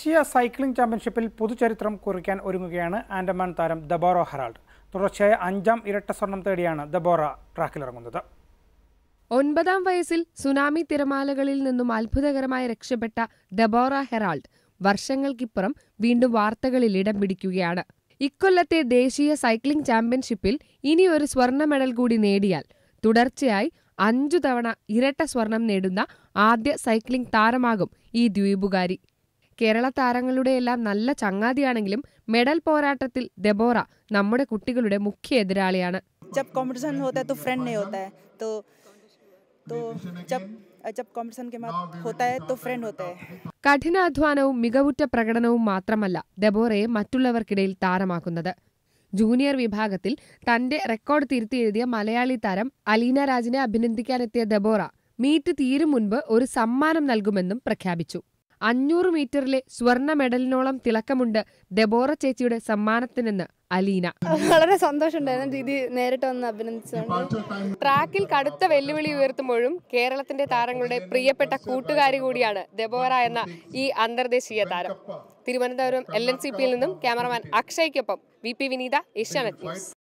ദേശീയ സൈക്ലിംഗ് ചാമ്പ്യൻഷിപ്പിൽ പുതുചരിത്രം കുറിക്കാൻ ഒരുങ്ങുകയാണ് ആൻഡമാൻ താരം ദെബോറ ഹെറാൾഡ്. തുടർച്ചയായ 5ാം ഇരട്ട സ്വർണം തേടിയാണ് ദെബോറ ട്രാക്കിലിറങ്ങുന്നത്. 9ാം വയസ്സിൽ സുനാമി തിരമാലകളിൽ നിന്നും അത്ഭുതകരമായി രക്ഷപ്പെട്ട ദെബോറ ഹെറാൾഡ് വർഷങ്ങൾക്കിപ്പുറം വീണ്ടും വാർത്തകളിൽ ഇടം പിടിക്കുകയാണ്. ഇക്കൊല്ലത്തെ ദേശീയ സൈക്ലിംഗ് ചാമ്പ്യൻഷിപ്പിൽ ഇനി ഒരു സ്വർണ്ണ മെഡൽ കൂടി നേടിയാൽ തുടർച്ചയായി 5 തവണ ഇരട്ട സ്വർണം നേടുന്ന ആദ്യ സൈക്ലിംഗ് താരമാകും ഈ ദ്വീപുകാരി. കേരള താരങ്ങളുടെയെല്ലാം നല്ല ചങ്ങാതിയാണെങ്കിലും മെഡൽ പോരാട്ടത്തിൽ ദെബോറ നമ്മുടെ കുട്ടികളുടെ മുഖ്യ എതിരാളിയാണ്. കഠിനാധ്വാനവും മികവുറ്റ പ്രകടനവും മാത്രമല്ല ദെബോറയെ മറ്റുള്ളവർക്കിടയിൽ താരമാക്കുന്നത്. ജൂനിയർ വിഭാഗത്തിൽ തന്റെ റെക്കോർഡ് തിരുത്തി എഴുതിയ മലയാളി താരം അലീന രാജിനെ അഭിനന്ദിക്കാനെത്തിയ ദെബോറ മീറ്റ് തീരും മുൻപ് ഒരു സമ്മാനം നൽകുമെന്നും പ്രഖ്യാപിച്ചു. 500 മീറ്ററിലെ സ്വർണ്ണ മെഡലിനോളം തിളക്കമുണ്ട് ദെബോറ ചേച്ചിയുടെ സമ്മാനത്തിനെന്ന് അലീന. വളരെ സന്തോഷമുണ്ടായിരുന്നു ദീദി നേരിട്ട് വന്ന് അഭിനന്ദിച്ചത്. ട്രാക്കിൽ കടുത്ത വെല്ലുവിളി ഉയർത്തുമ്പോഴും കേരളത്തിന്റെ താരങ്ങളുടെ പ്രിയപ്പെട്ട കൂട്ടുകാരി കൂടിയാണ് ദെബോറ എന്ന ഈ അന്തർദേശീയ താരം. തിരുവനന്തപുരം LNCP-യിൽ നിന്നും ക്യാമറമാൻ അക്ഷയ്ക്കൊപ്പം VP വിനീത, ഏഷ്യാനെറ്റ് ന്യൂസ്.